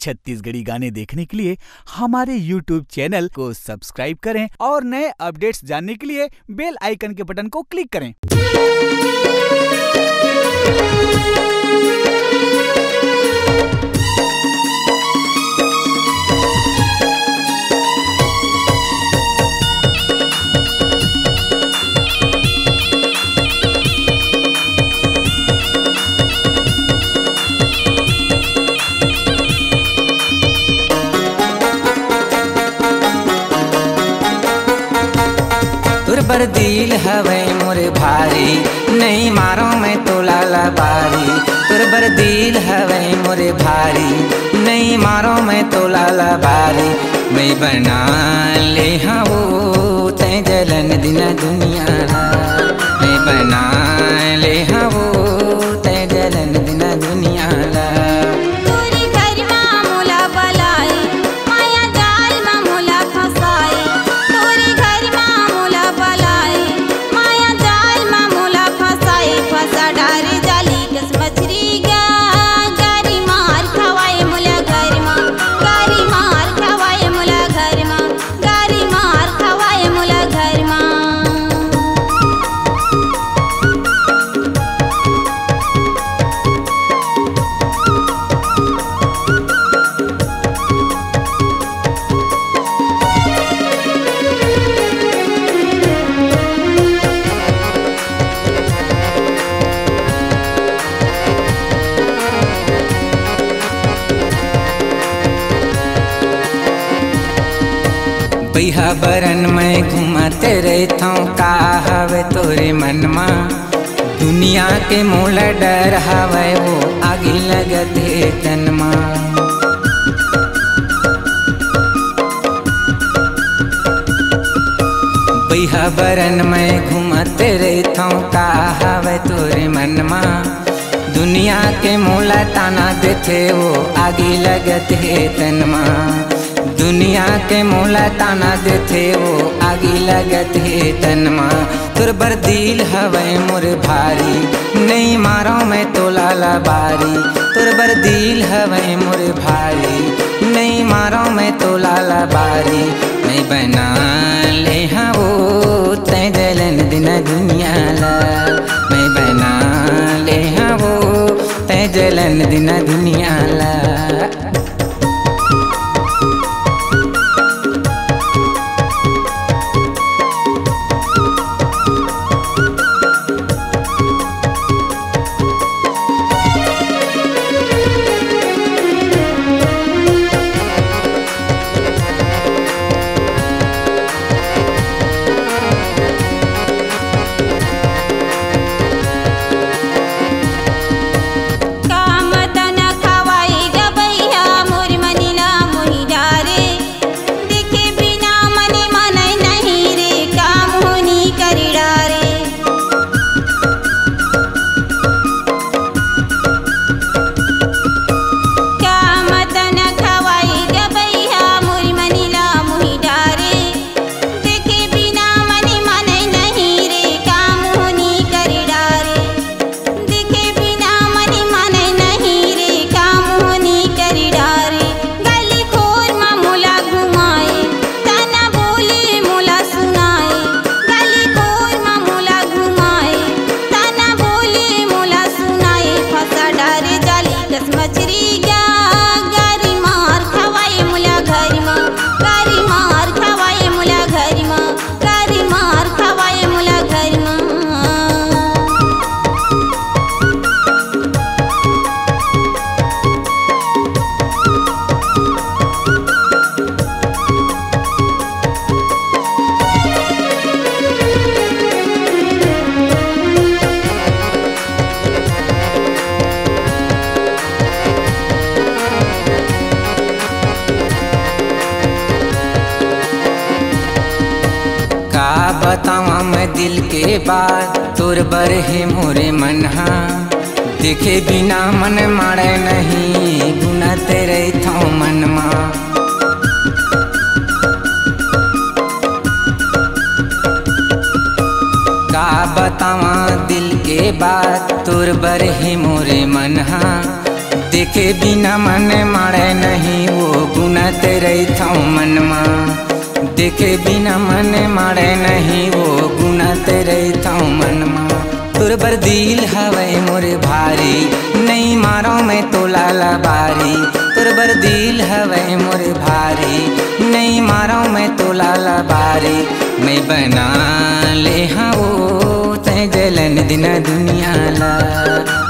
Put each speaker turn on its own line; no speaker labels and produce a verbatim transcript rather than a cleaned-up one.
छत्तीसगढ़ी गाने देखने के लिए हमारे यूट्यूब चैनल को सब्सक्राइब करें और नए अपडेट्स जानने के लिए बेल आइकन के बटन को क्लिक करें।
तुर दिल हवे मोरे भारी, नहीं मारो मैं तो लाला बारी। तुर बर दिल हवे मोरे भारी, नहीं मारो मैं तो लाला बारी। मैं बना ले हाँ वो तै जलन दिन दुनिया, मैं बना ले हाँ वो तै जलन दिन दुनिया ला। बैहा बरन में घूमते रहता हूँ, का हवे तोरे मन में दुनिया के मोल डर हवे वो आगे लगते तन माँ। बैहा बरन में घूमते रहता हूँ, का हवे तोरे मन में दुनिया के मोला ताना देते वो आगे लगते तन माँ। दुनिया के मोला ताना देते वो आगे लगते तनमा। तुर बर दिल हवे मोर भारी, नहीं मारो मैं तो लाला बारी। तुर बर दिल हवे मोर भारी, नहीं मारो मैं तो लाला बारी। मैं बना ले हाँ वो तै जलन दिन दुनिया ला, मैं बना ले हाँ वो तै जलन दिन दुनिया ला। बतावा मैं दिल के बात तोर बर है मोरे मनहा। देखे बिना मन मारे नहीं गुनते रहता हूँ मन माँ। का बतावा दिल के बात तोर बर है मोरे मनहा। देखे बिना मन मारे नहीं वो गुनत रहता मनमा। देखे बिना मन मारे नहीं वो गुनत रहता मनमा। तुर बर दिल हवे मोरे भारी नहीं मारो मैं तो लाला बारी। तुर बर दिल हवे मोरे भारी नहीं मारो मैं तो लाला बारी। मैं बना ले हाँ वो ते जलन दिन दुनिया ला।